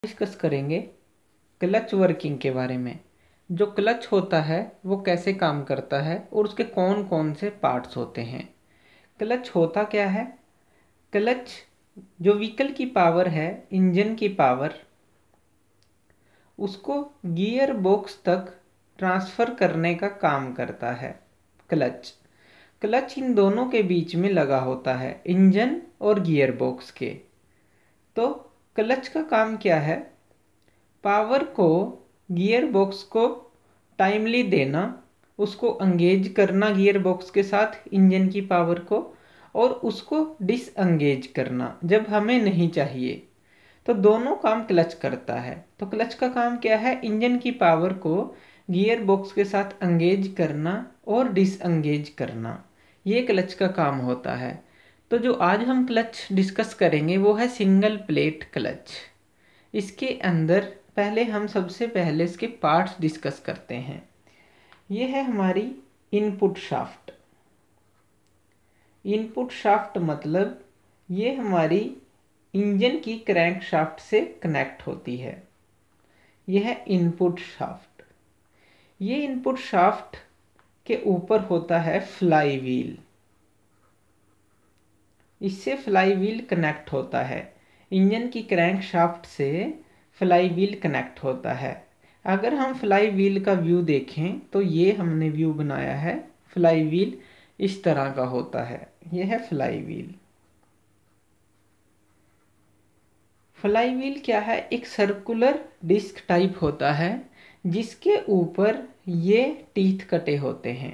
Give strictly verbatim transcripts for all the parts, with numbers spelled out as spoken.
Discuss करेंगे clutch working के बारे में। जो क्लच होता है वो कैसे काम करता है और उसके कौन कौन से पार्ट्स होते हैं। क्लच होता क्या है? क्लच जो व्हीकल की पावर है, इंजन की पावर, उसको गियर बॉक्स तक ट्रांसफ़र करने का काम करता है। क्लच क्लच इन दोनों के बीच में लगा होता है, इंजन और गियर बॉक्स के। तो क्लच का काम क्या है? पावर को, गियर बॉक्स को टाइमली देना, उसको एंगेज करना गियर बॉक्स के साथ इंजन की पावर को, और उसको डिसएंगेज करना जब हमें नहीं चाहिए। तो दोनों काम क्लच करता है। तो क्लच का काम क्या है? इंजन की पावर को गियर बॉक्स के साथ एंगेज करना और डिसएंगेज करना, ये क्लच का काम होता है। तो जो आज हम क्लच डिस्कस करेंगे वो है सिंगल प्लेट क्लच। इसके अंदर पहले हम सबसे पहले इसके पार्ट्स डिस्कस करते हैं। ये है हमारी इनपुट शाफ्ट। इनपुट शाफ्ट मतलब ये हमारी इंजन की क्रैंक शाफ्ट से कनेक्ट होती है। यह है इनपुट शाफ्ट। ये इनपुट शाफ्ट के ऊपर होता है फ्लाई व्हील। इससे फ्लाई व्हील कनेक्ट होता है, इंजन की क्रैंक शाफ्ट से फ्लाई व्हील कनेक्ट होता है। अगर हम फ्लाई व्हील का व्यू देखें तो ये हमने व्यू बनाया है। फ्लाई व्हील इस तरह का होता है। यह है फ्लाई व्हील। फ्लाई व्हील क्या है? एक सर्कुलर डिस्क टाइप होता है जिसके ऊपर ये टीथ कटे होते हैं,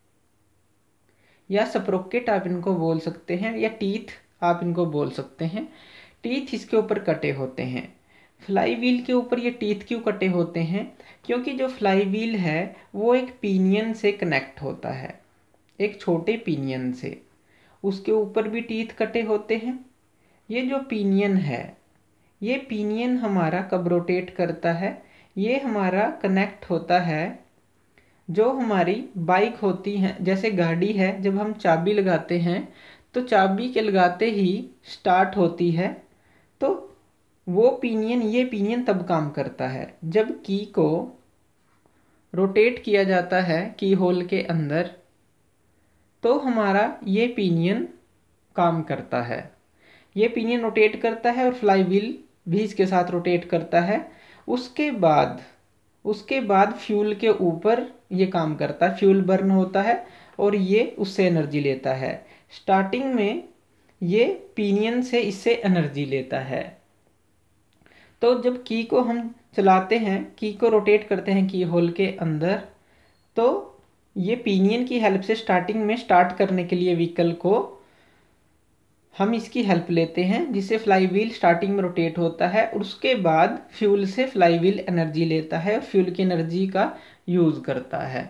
या स्प्रोकेट आप इनको बोल सकते हैं, या टीथ आप इनको बोल सकते हैं। टीथ इसके ऊपर कटे होते हैं। फ्लाई व्हील के ऊपर ये टीथ क्यों कटे होते हैं? क्योंकि जो फ्लाई व्हील है वो एक पिनियन से कनेक्ट होता है, एक छोटे पिनियन से। उसके ऊपर भी टीथ कटे होते हैं। ये जो पिनियन है, ये पिनियन हमारा कब रोटेट करता है? ये हमारा कनेक्ट होता है, जो हमारी बाइक होती है, जैसे गाड़ी है, जब हम चाबी लगाते हैं तो चाबी के लगाते ही स्टार्ट होती है। तो वो पिनियन, ये पिनियन तब काम करता है जब की को रोटेट किया जाता है की होल के अंदर, तो हमारा ये पिनियन काम करता है। ये पिनियन रोटेट करता है और फ्लाई व्हील भी इसके साथ रोटेट करता है। उसके बाद उसके बाद फ्यूल के ऊपर ये काम करता है, फ्यूल बर्न होता है और ये उससे एनर्जी लेता है। स्टार्टिंग में ये पिनियन से इससे एनर्जी लेता है। तो जब की को हम चलाते हैं, की को रोटेट करते हैं की होल के अंदर, तो ये पिनियन की हेल्प से स्टार्टिंग में स्टार्ट करने के लिए व्हीकल को हम इसकी हेल्प लेते हैं, जिससे फ्लाई व्हील स्टार्टिंग में रोटेट होता है। और उसके बाद फ्यूल से फ्लाई व्हील एनर्जी लेता है और फ्यूल की एनर्जी का यूज़ करता है।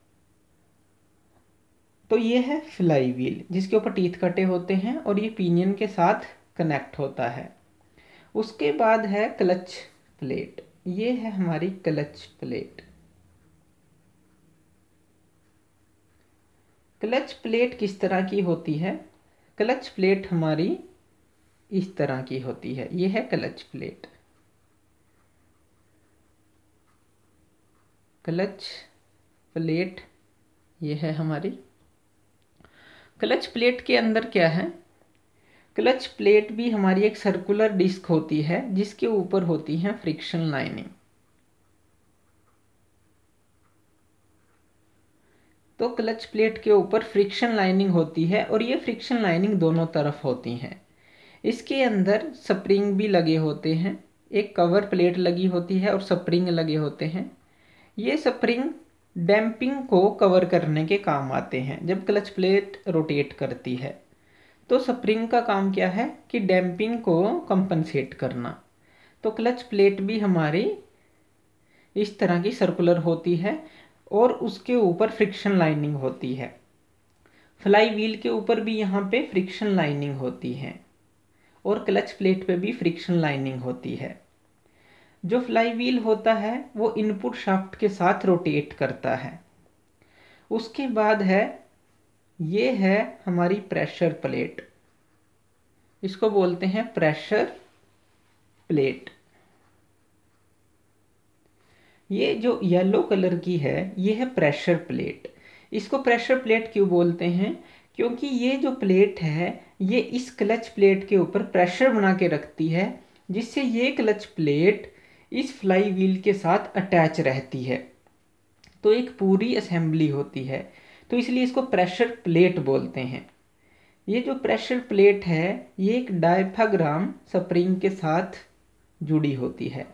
तो ये है फ्लाई व्हील जिसके ऊपर टीथ कटे होते हैं और ये पिनियन के साथ कनेक्ट होता है। उसके बाद है क्लच प्लेट। ये है हमारी क्लच प्लेट। क्लच प्लेट किस तरह की होती है? क्लच प्लेट हमारी इस तरह की होती है। ये है क्लच प्लेट। क्लच प्लेट ये है हमारी। क्लच प्लेट के अंदर क्या है? क्लच प्लेट भी हमारी एक सर्कुलर डिस्क होती है जिसके ऊपर होती है फ्रिक्शन लाइनिंग। तो क्लच प्लेट के ऊपर फ्रिक्शन लाइनिंग होती है और ये फ्रिक्शन लाइनिंग दोनों तरफ होती हैं। इसके अंदर स्प्रिंग भी लगे होते हैं, एक कवर प्लेट लगी होती है और स्प्रिंग लगे होते हैं। ये स्प्रिंग डैम्पिंग को कवर करने के काम आते हैं। जब क्लच प्लेट रोटेट करती है तो स्प्रिंग का काम क्या है कि डैम्पिंग को कंपनसेट करना। तो क्लच प्लेट भी हमारी इस तरह की सर्कुलर होती है और उसके ऊपर फ्रिक्शन लाइनिंग होती है। फ्लाई व्हील के ऊपर भी यहाँ पे फ्रिक्शन लाइनिंग होती है और क्लच प्लेट पे भी फ्रिक्शन लाइनिंग होती है। जो फ्लाई व्हील होता है वो इनपुट शाफ्ट के साथ रोटेट करता है। उसके बाद है, ये है हमारी प्रेशर प्लेट। इसको बोलते हैं प्रेशर प्लेट। ये जो येलो कलर की है ये है प्रेशर प्लेट। इसको प्रेशर प्लेट क्यों बोलते हैं? क्योंकि ये जो प्लेट है ये इस क्लच प्लेट के ऊपर प्रेशर बना के रखती है, जिससे ये क्लच प्लेट इस फ्लाई व्हील के साथ अटैच रहती है। तो एक पूरी असेंबली होती है, तो इसलिए इसको प्रेशर प्लेट बोलते हैं। ये जो प्रेशर प्लेट है ये एक डायफ्राम स्प्रिंग के साथ जुड़ी होती है।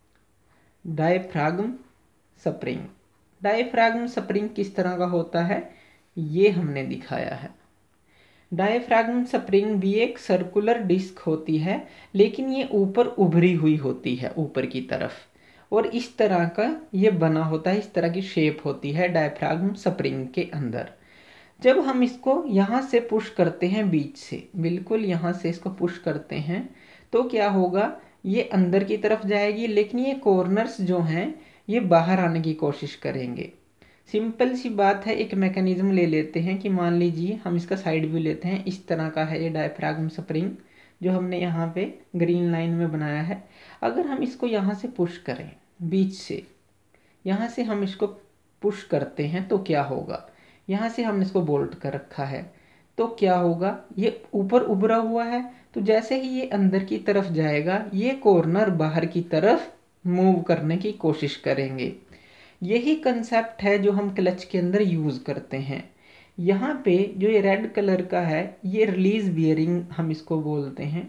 डायफ्राम स्प्रिंग डायफ्राम स्प्रिंग किस तरह का होता है ये हमने दिखाया है। डायफ्राम स्प्रिंग भी एक सर्कुलर डिस्क होती है, लेकिन ये ऊपर उभरी हुई होती है ऊपर की तरफ, और इस तरह का ये बना होता है, इस तरह की शेप होती है डायफ्राम स्प्रिंग के अंदर। जब हम इसको यहाँ से पुश करते हैं, बीच से बिल्कुल यहाँ से इसको पुश करते हैं, तो क्या होगा, ये अंदर की तरफ जाएगी, लेकिन ये कॉर्नर्स जो हैं ये बाहर आने की कोशिश करेंगे। सिंपल सी बात है, एक मैकेनिज्म ले लेते हैं कि मान लीजिए हम इसका साइड व्यू लेते हैं, इस तरह का है ये डायफ्राम स्प्रिंग जो हमने यहाँ पे ग्रीन लाइन में बनाया है। अगर हम इसको यहाँ से पुश करें, बीच से यहाँ से हम इसको पुश करते हैं, तो क्या होगा, यहाँ से हमने इसको बोल्ट कर रखा है, तो क्या होगा, ये ऊपर उभरा हुआ है, तो जैसे ही ये अंदर की तरफ जाएगा ये कॉर्नर बाहर की तरफ मूव करने की कोशिश करेंगे। यही कंसेप्ट है जो हम क्लच के अंदर यूज़ करते हैं। यहाँ पे जो ये रेड कलर का है ये रिलीज बियरिंग हम इसको बोलते हैं,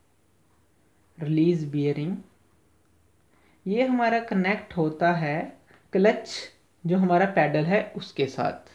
रिलीज बियरिंग। ये हमारा कनेक्ट होता है क्लच जो हमारा पैडल है उसके साथ।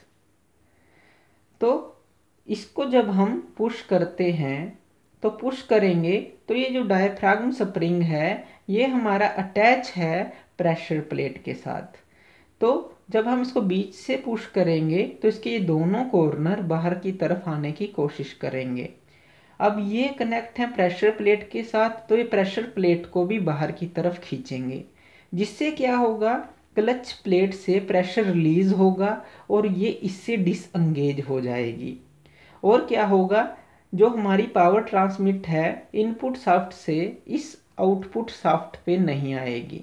तो इसको जब हम पुश करते हैं, तो पुश करेंगे तो ये जो डायफ्राम स्प्रिंग है ये हमारा अटैच है प्रेशर प्लेट के साथ। तो जब हम इसको बीच से पुश करेंगे तो इसके ये दोनों कॉर्नर बाहर की तरफ आने की कोशिश करेंगे। अब ये कनेक्ट है प्रेशर प्लेट के साथ, तो ये प्रेशर प्लेट को भी बाहर की तरफ खींचेंगे, जिससे क्या होगा, क्लच प्लेट से प्रेशर रिलीज होगा और ये इससे डिसएंगेज हो जाएगी। और क्या होगा, जो हमारी पावर ट्रांसमिट है इनपुट शाफ्ट से इस आउटपुट शाफ्ट पे नहीं आएगी।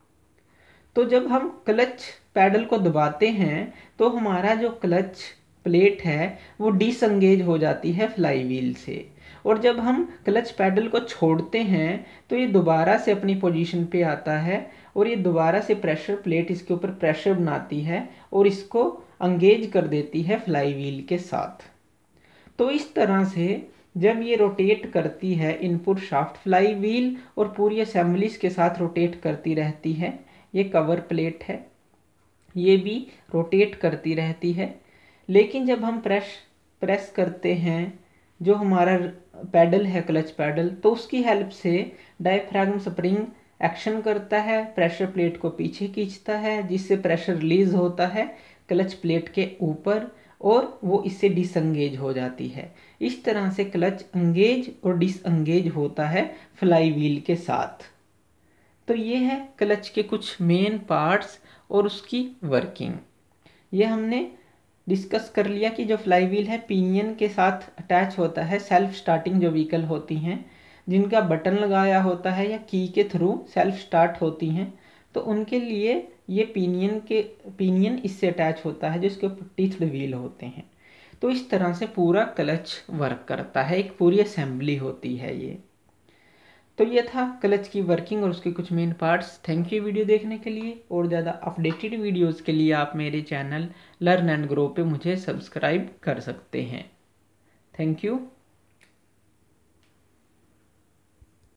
तो जब हम क्लच पैडल को दबाते हैं तो हमारा जो क्लच प्लेट है वो डिसएंगेज हो जाती है फ्लाई व्हील से, और जब हम क्लच पैडल को छोड़ते हैं तो ये दोबारा से अपनी पोजीशन पे आता है और ये दोबारा से प्रेशर प्लेट इसके ऊपर प्रेशर बनाती है और इसको एंगेज कर देती है फ्लाई व्हील के साथ। तो इस तरह से जब ये रोटेट करती है इनपुट शाफ्ट, फ्लाई व्हील और पूरी असेंबलीज के साथ रोटेट करती रहती है। ये कवर प्लेट है, ये भी रोटेट करती रहती है। लेकिन जब हम प्रेस प्रेस करते हैं जो हमारा पैडल है क्लच पैडल, तो उसकी हेल्प से डायफ्राम स्प्रिंग एक्शन करता है, प्रेशर प्लेट को पीछे खींचता है, जिससे प्रेशर रिलीज होता है क्लच प्लेट के ऊपर और वो इससे डिसएंगेज हो जाती है। इस तरह से क्लच एंगेज और डिसएंगेज होता है फ्लाई व्हील के साथ। तो ये है क्लच के कुछ मेन पार्ट्स और उसकी वर्किंग। ये हमने डिस्कस कर लिया कि जो फ्लाई व्हील है पिनियन के साथ अटैच होता है। सेल्फ स्टार्टिंग जो व्हीकल होती हैं जिनका बटन लगाया होता है या की के थ्रू सेल्फ स्टार्ट होती हैं, तो उनके लिए ये पिनियन के पिनियन इससे अटैच होता है जिसके ऊपर टीथ्ड व्हील होते हैं। तो इस तरह से पूरा क्लच वर्क करता है, एक पूरी असेंबली होती है ये। तो ये था क्लच की वर्किंग और उसके कुछ main parts. Thank you video देखने के लिए, और ज़्यादा अपडेटेड वीडियोस के लिए आप मेरे चैनल लर्न एंड ग्रो पे मुझे सब्सक्राइब कर सकते हैं। Thank you.